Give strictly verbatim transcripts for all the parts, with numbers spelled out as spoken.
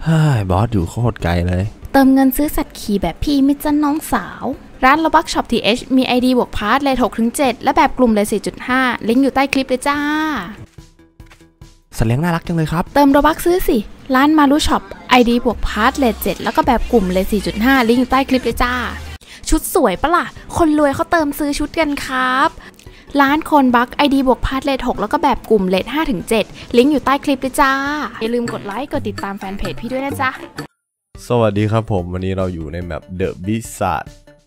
เฮ้ยบอสอยู่โคตรไกลเลยเติมเงินซื้อสัตว์ขี่แบบพี่มิจ้าน้องสาวร้าน Robux Shop ที เอช มี ไอ ดี บวกพาร์ทเลท หกถึงเจ็ด และแบบกลุ่มเลท สี่จุดห้า ลิงก์อยู่ใต้คลิปเลยจ้าสัตว์เลี้ยงน่ารักจังเลยครับเติม Robux ซื้อสิร้าน Maru Shop ไอ ดี บวกพาร์ทเลท เจ็ด แล้วก็แบบกลุ่มเลท สี่จุดห้า ลิงก์อยู่ใต้คลิปเลยจ้าชุดสวยปะล่ะคนรวยเขาเติมซื้อชุดกันครับร้านคนบัก ไอ ดี บวกพาร์ทเลท หกแล้วก็แบบกลุ่มเลท ห้าถึงเจ็ด ลิงก์อยู่ใต้คลิปเลยจ้าอย่าลืมกดไลค์กดติดตามแฟนเพจพี่ด้วยนะจ๊ะสวัสดีครับผมวันนี้เราอยู่ในแมป The Blizzard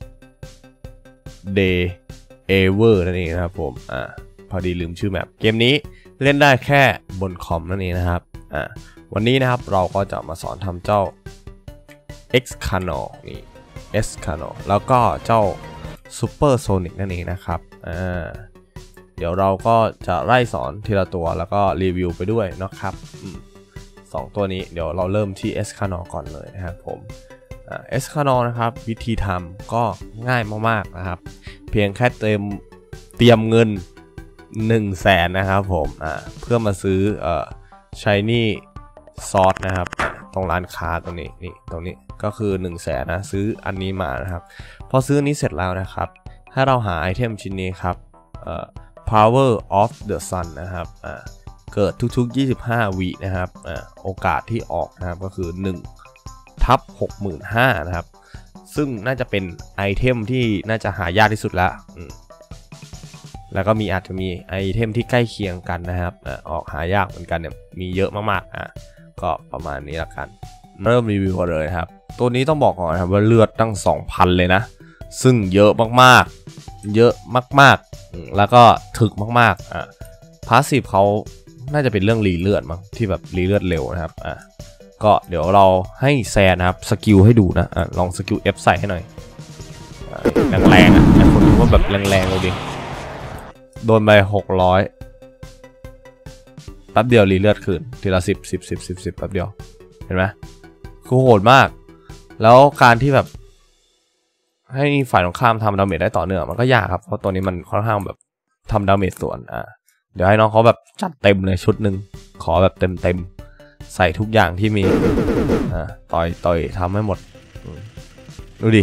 Day Ever นั่นเองนะครับผมอ่าพอดีลืมชื่อแมปเกมนี้เล่นได้แค่บนคอมนั่นเองนะครับอ่าวันนี้นะครับเราก็จะมาสอนทำเจ้า Excano นี่ Excano แล้วก็เจ้า Super Sonic นั่นเองนะครับอ่าเดี๋ยวเราก็จะไล่สอนทีละตัวแล้วก็รีวิวไปด้วยนะครับสองตัวนี้เดี๋ยวเราเริ่มที่ Excano ก่อนเลยนะครับผมExcano นะครับวิธีทำก็ง่ายมากๆนะครับเพียงแค่เตรียมเตรียมเงินหนึ่งแสนนะครับผมอ่าเพื่อมาซื้อเอ่อ Shiny Sword นะครับตรงร้านค้าตรงนี้นี่ตรงนี้ก็คือหนึ่งแสนนะซื้ออันนี้มานะครับพอซื้ออันนี้เสร็จแล้วนะครับให้เราหาไอเทมชิ้นนี้ครับเอ่อ Power of the Sun นะครับอ่าเกิดทุกๆยี่สิบห้าวินะครับอ่าโอกาสที่ออกนะครับก็คือหนึ่งทับ หกหมื่นห้าพัน นะครับซึ่งน่าจะเป็นไอเทมที่น่าจะหายากที่สุดแล้วแล้วก็มีอาจจะมีไอเทมที่ใกล้เคียงกันนะครับออกหายากเหมือนกันเนี่ยมีเยอะมากๆอ่ะก็ประมาณนี้ละกันเริ่มรีวิวกันเลยครับตัวนี้ต้องบอกก่อนครับว่าเลือดตั้ง สองพัน เลยนะซึ่งเยอะมากๆเยอะมากๆแล้วก็ถึกมากๆอ่ะพาสซีฟเขาน่าจะเป็นเรื่องรีเลือดมั้งที่แบบรีเลือดเร็วนะครับอ่ะก็เดี๋ยวเราให้แซนนะครับสกิลให้ดูนะอ่ะลองสกิล F ใส่ให้หน่อยแรงๆอ่ะแต่คนดูว่าแบบแรงๆเลยดิโดนไปหกร้อยแป๊บเดียวรีเลือดคืนทีละสิบ สิบ สิบ สิบ สิบแป๊บเดียวเห็นไหมคือโหดมากแล้วการที่แบบให้ฝ่ายตรงข้ามทำดาเมจได้ต่อเนื่องมันก็ยากครับเพราะตัวนี้มันค่อนข้างแบบทำดาเมจส่วนอ่ะเดี๋ยวให้น้องเขาแบบจัดเต็มเลยชุดหนึ่งขอแบบเต็มเต็มใส่ทุกอย่างที่มีอ่าต่อยต่อยทำให้หมดดูดิ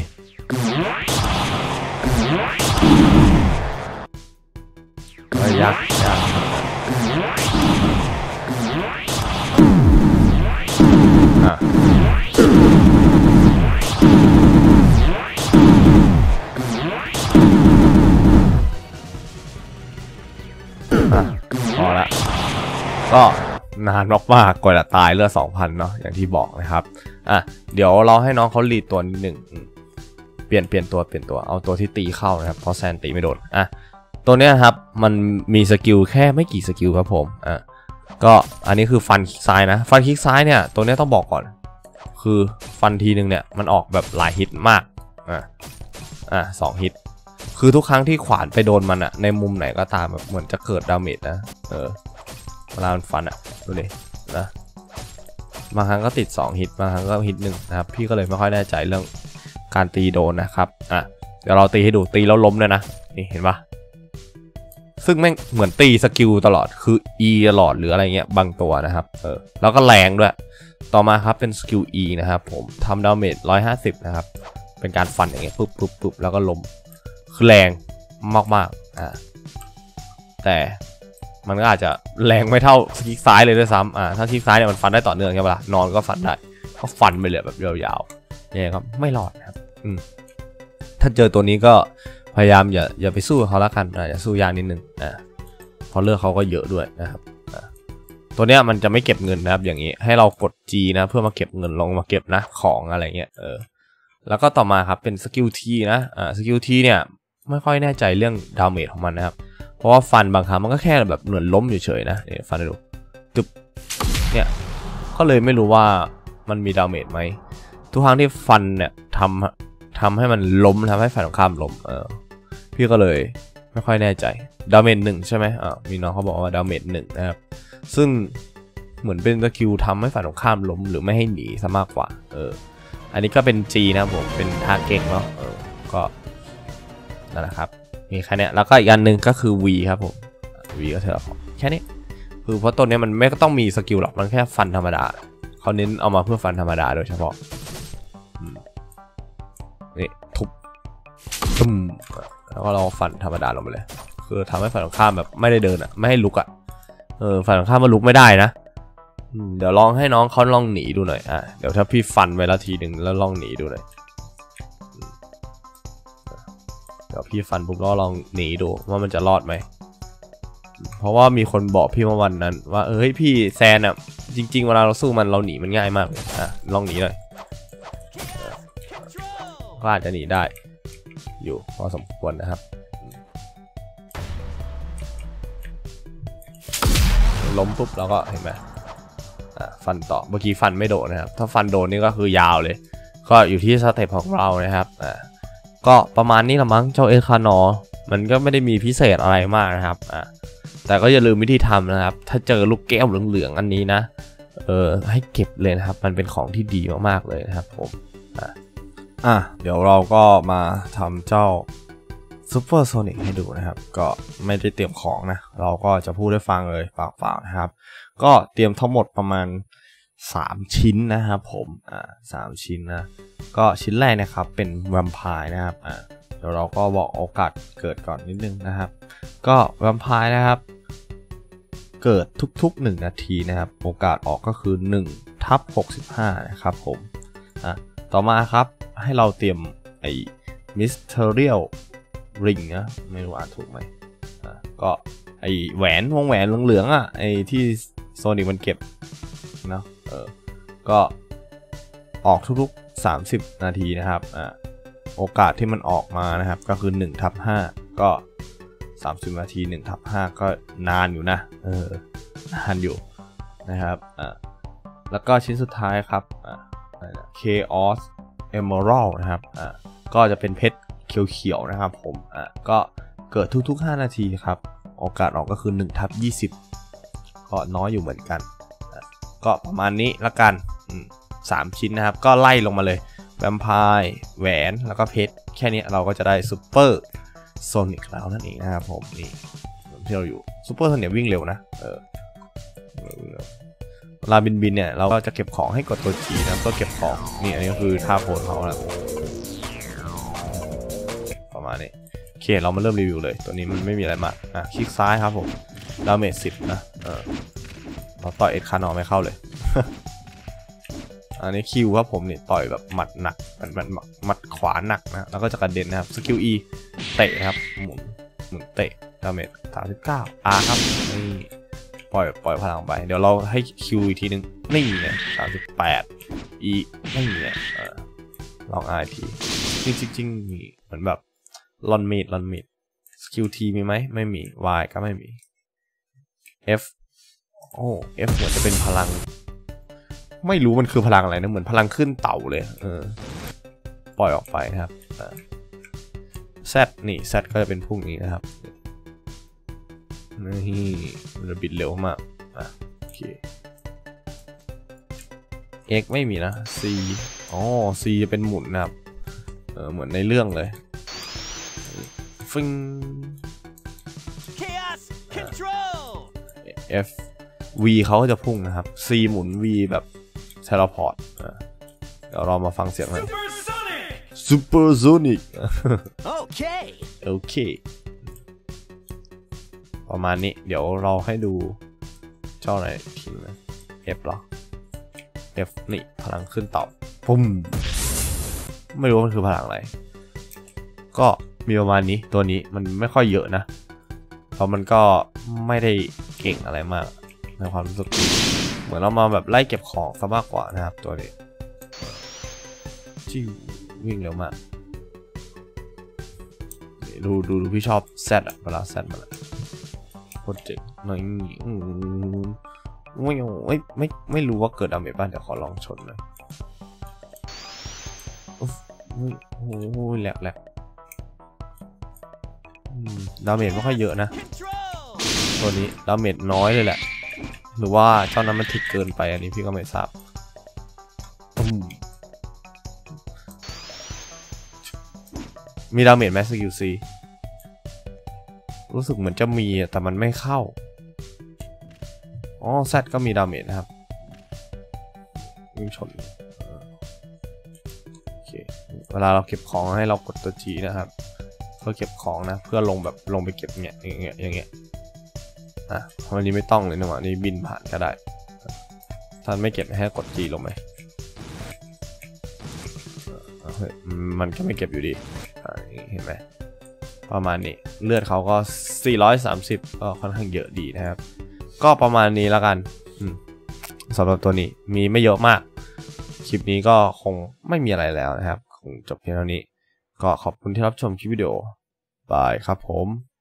ก็ยักยักอ่ะอ่ะพอละก็นานมากๆกว่าจะตายเลือด สองพัน เนาะอย่างที่บอกนะครับอ่ะเดี๋ยวเราให้น้องเขารีดตัวนิดหนึ่งเปลี่ยนเปลี่ยนตัวเปลี่ยนตัวเอาตัวที่ตีเข้านะครับเพราะแซนตีไม่โดนอ่ะตัวเนี้ยครับมันมีสกิลแค่ไม่กี่สกิลครับผมอ่ะก็อันนี้คือฟันคลิกซ้ายนะฟันคลิกซ้ายเนี่ยตัวเนี้ยต้องบอกก่อนคือฟันทีนึงเนี่ยมันออกแบบหลายฮิตมากอ่ะอ่ะสองฮิตคือทุกครั้งที่ขวานไปโดนมันอะในมุมไหนก็ตามแบบเหมือนจะเกิดดาเมจนะเออเวลามันฟันอะดูดินะบางครั้งก็ติดสองฮิตบางครั้งก็ฮิตหนึ่งนะครับพี่ก็เลยไม่ค่อยแน่ใจเรื่องการตีโดนนะครับอ่ะเดี๋ยวเราตีให้ดูตีแล้วล้มเลยนะนี่เห็นปะซึ่งแม่งเหมือนตีสกิลตลอดคือ E ตลอดหรืออะไรเงี้ยบางตัวนะครับเออแล้วก็แรงด้วยต่อมาครับเป็นสกิล E นะครับผมทำดาเมจหนึ่งร้อยห้าสิบนะครับเป็นการฟันอย่างเงี้ยปุ๊บปุ๊บปุ๊บแล้วก็ล้มคือแรงมากๆอ่าแต่มันก็อาจจะแรงไม่เท่าคลิกซ้ายเลยด้วยซ้ำอ่าถ้าคลิกซ้ายเนี่ยมันฟันได้ต่อเนื่องใช่ปะล่ะนอนก็ฟันได้ก็ฟันไปเลยแบบยาวๆเนี่ยครับไม่รอดครับอืมถ้าเจอตัวนี้ก็พยายามอย่าอย่าไปสู้เขาละกันอ่าอย่าสู้ยากนิดนึงอ่าเพราะเลือดเขาก็เยอะด้วยนะครับอ่าตัวเนี้ยมันจะไม่เก็บเงินนะครับอย่างนี้ให้เรากด G นะเพื่อมาเก็บเงินลงมาเก็บนะของอะไรเงี้ยเออแล้วก็ต่อมาครับเป็นสกิล T นะอ่าสกิล T เนี่ยไม่ค่อยแน่ใจเรื่องดาเมจของมันนะครับเพราะว่าฟันบางครั้งมันก็แค่แบบเหมือนล้มเฉยๆนะเนี่ยฟันให้ดูตึบเนี่ยก็เลยไม่รู้ว่ามันมีดาเมจไหมทุกครั้งที่ฟันเนี่ยทำทำให้มันล้มทำให้ฝ่ายตรงข้ามล้มเออพี่ก็เลยไม่ค่อยแน่ใจดาเมจหนึ่งใช่ไหมอ่ามีน้องเขาบอกว่าดาเมจหนึ่งนะครับซึ่งเหมือนเป็นสกิลทำให้ฝ่ายตรงข้ามล้มหรือไม่ให้หนีซะมากกว่าเอออันนี้ก็เป็น G นะครับผมเป็นทาเก่งเนาะเออก็นั่นแหละครับมีแค่นี้แล้วก็อีกอันหนึ่งก็คือ V ครับผม V ก็เท่าไหร่แค่นี้คือเพราะตัวนี้มันไม่ต้องมีสกิลหรอกมันแค่ฟันธรรมดาคเขาเน้นเอามาเพื่อฟันธรรมดาโดยเฉพาะนี่ทุบตึ้มแล้วก็เราฟันธรรมดาลงไปเลยคือทำให้ฝ่ายตรงข้ามแบบไม่ได้เดินอ่ะไม่ให้ลุกอ่ะเออฝ่ายตรงข้ามมาลุกไม่ได้นะเดี๋ยวลองให้น้องเขาลองหนีดูหน่อยอ่ะเดี๋ยวถ้าพี่ฟันไปแล้วทีหนึ่งแล้วลองหนีดูหน่อยเดี๋ยวพี่ฟันปุ๊บแล้วลองหนีดูว่ามันจะรอดไหมเพราะว่ามีคนบอกพี่เมื่อวันนั้นว่าเอ้ยพี่แซนอ่ะจริงๆเวลาเราสู้มันเราหนีมันง่ายมากเลยอ่ะลองหนีหน่อยก็อาจจะหนีได้อยู่พอสมควรนะครับล้มปุ๊บแล้วก็เห็นไหมฟันต่อเมื่อกี้ฟันไม่โดนนะครับถ้าฟันโดนนี่ก็คือยาวเลยก็อยู่ที่สเต็ปของเรานะครับอ่าก็ประมาณนี้ละมั้งเจ้าเอคานอมันก็ไม่ได้มีพิเศษอะไรมากนะครับอ่าแต่ก็อย่าลืมวิธีทำนะครับถ้าเจอลูกแก้วเหลืองๆอันนี้นะเออให้เก็บเลยนะครับมันเป็นของที่ดีมากๆเลยนะครับผมอ่าอ่ะเดี๋ยวเราก็มาทำเจ้าซูเปอร์โซนิกให้ดูนะครับก็ไม่ได้เตรียมของนะเราก็จะพูดให้ฟังเลยเปล่าๆนะครับก็เตรียมทั้งหมดประมาณสามชิ้นนะครับผมอ่าสามชิ้นนะก็ชิ้นแรกนะครับเป็นแวมไพร์นะครับอ่าเดี๋ยวเราก็บอกโอกาสเกิดก่อนนิดนึงนะครับก็แวมไพร์นะครับเกิดทุกๆหนึ่งนาทีนะครับโอกาสออกก็คือหนึ่งทับหกสิบห้านะครับผมอ่ะต่อมาครับให้เราเตรียมไอ้มิสเทอเรียลริงนะไม่รู้อ่านถูกไหมอ่ะก็ไอ้แหวนวงแหวนเหลืองๆอ่ะไอ้ที่โซนิกมันเก็บเนาะเออก็ออกทุกๆสามสิบนาทีนะครับอ่าโอกาสที่มันออกมานะครับก็คือหนึ่งทับห้าก็สามสิบนาทีหนึ่งทับห้าก็นานอยู่นะเออนานอยู่นะครับอ่าแล้วก็ชิ้นสุดท้ายครับอ่า Chaos Emerald นะครับอ่าก็จะเป็นเพชรเขียวๆนะครับผมอ่าก็เกิดทุกๆห้านาทีครับโอกาสออกก็คือหนึ่งทับยี่สิบก็น้อยอยู่เหมือนกันก็ประมาณนี้ละกันสามชิ้นนะครับก็ไล่ลงมาเลยแวมไพร์แหวนแล้วก็เพชรแค่นี้เราก็จะได้ซูเปอร์โซนิกแล้วนั่นเองนะครับผมนี่ที่เราอยู่ซูเปอร์โซนิกวิ่งเร็วนะเออเวลาบินบินเนี่ยเราก็จะเก็บของให้กดตัว G นะก็เก็บของนี่อันนี้ก็คือท่าโพสเขานะประมาณนี้โอเคเรามาเริ่มรีวิวเลยตัวนี้มันไม่มีอะไรมากอ่ะคลิกซ้ายครับผมดาเมจสิบนะเออเราต่อยเอ็ดคานอไม่เข้าเลย อันนี้คิวครับผมเนี่ยต่อยแบบหมัดหนักมันมันหมัดขวาหนักนะแล้วก็จะกระเด็นนะครับสกิล E เตะครับหมุนหมุนเตะดาเมจสามสิบเก้า R ครับนี่ปล่อยปล่อยพลังไปเดี๋ยวเราให้คิวอีกทีนึงนี่เนี่ยสามสิบแปด E นี่เนี่ยลอง R ทีจริงจริงจริงนี่เหมือนแบบลอนเมดลอนเมดสกิล T มีไหมไม่มี Y ก็ไม่มี F โอ้ F เหมือนจะเป็นพลังไม่รู้มันคือพลังอะไรนะเหมือนพลังขึ้นเต่าเลยเออปล่อยออกไปนะครับ Z นี่ Z ก็จะเป็นพวกนี้นะครับนี่มันจะบิดเร็วมากอ่ะโอเค X ไม่มีนะ C อ๋อ C จะเป็นหมุนนะครับเออเหมือนในเรื่องเลยฟิง F V เขาก็จะพุ่งนะครับ C หมุน V แบบเทเลพอร์ตเดี๋ยวเรามาฟังเสียงกัน Super Sonic โอเคโอเคประมาณนี้เดี๋ยวเราให้ดูเจ้าไหนทีนะ F หรอ F นี่พลังขึ้นต่อปุ่มไม่รู้มันคือพลังอะไรก็มีประมาณนี้ตัวนี้มันไม่ค่อยเยอะนะเพราะมันก็ไม่ได้เก่งอะไรมากในความรู้สึกเหมือนเรามาแบบไล่เก็บของซะมากกว่านะครับตัวนี้จิ้ววิ่งเร็วมากดูดูดูพี่ชอบแซดอะเวลาแซดมาเลยโคตรเจ๋งหน่อยไม่ไม่ไม่ไม่รู้ว่าเกิดดาเมจบ้างแต่ขอลองชนหน่อยโอ้โหแหลกแหลกดาเมจไม่ค่อยเยอะนะตัวนี้ดาเมจน้อยเลยแหละหรือว่าเจ้านั้นมันทิกเกินไปอันนี้พี่ก็ไม่ทราบมีดาเมจแมสกิลซีรู้สึกเหมือนจะมีแต่มันไม่เข้าอ๋อแซดก็มีดาเมจนะครับงชนโอเคเวลาเราเก็บของให้เรากดตัว G นะครับเพื่อเก็บของนะเพื่อลงแบบลงไปเก็บเงี้ยอย่างเงี้ยอย่างเงี้ยอ่ะวันนี้ไม่ต้องเลยนะวะนี่บินผ่านก็ได้ท่านไม่เก็บให้กด G ลงไหมมันก็ไม่เก็บอยู่ดีเห็นไหมประมาณนี้เลือดเขาก็สี่ร้อยสามสิบก็ค่อนข้างเยอะดีนะครับก็ประมาณนี้แล้วกันสำหรับตัวนี้มีไม่เยอะมากคลิปนี้ก็คงไม่มีอะไรแล้วนะครับคงจบเพียงเท่านี้ก็ขอบคุณที่รับชมคลิปวิดีโอบายครับผม